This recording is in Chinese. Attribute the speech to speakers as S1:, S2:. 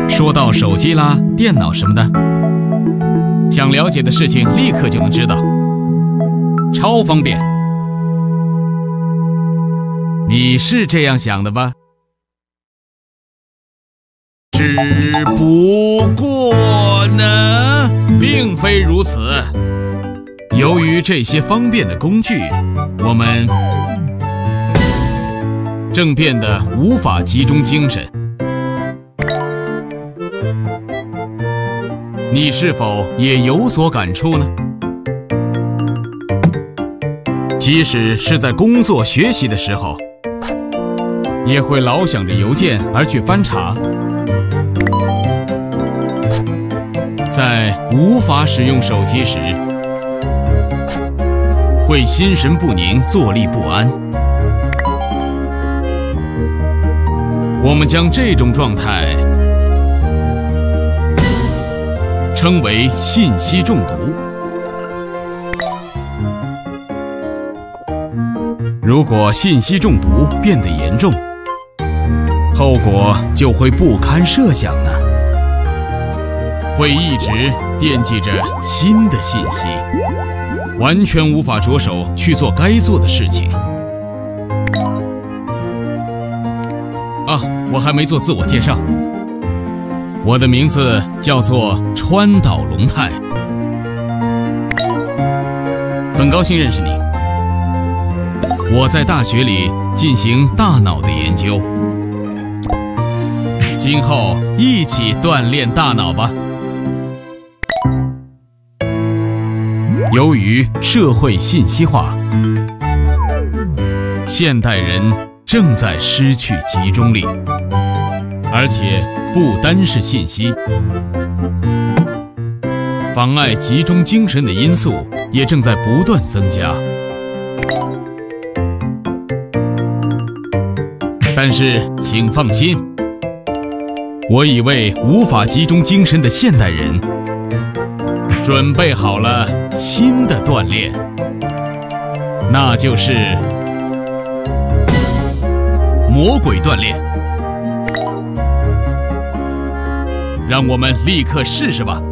S1: 说到手机啦、电脑什么的，想了解的事情立刻就能知道，超方便。你是这样想的吧？只不过呢，并非如此。由于这些方便的工具，我们正变得无法集中精神。你是否也有所感触呢？即使是在工作学习的时候，也会老想着邮件而去翻查，在无法使用手机时，会心神不宁，坐立不安。我们将这种状态称为信息中毒。如果信息中毒变得严重，后果就会不堪设想呢。会一直惦记着新的信息，完全无法着手去做该做的事情。啊，我还没做自我介绍，我的名字叫做川岛龙太，很高兴认识你。我在大学里进行大脑的研究，今后一起锻炼大脑吧。由于社会信息化，现代人正在失去集中力，而且不单是信息，妨碍集中精神的因素也正在不断增加。但是请放心，我已为无法集中精神的现代人准备好了新的锻炼，那就是魔鬼锻炼。让我们立刻试试吧。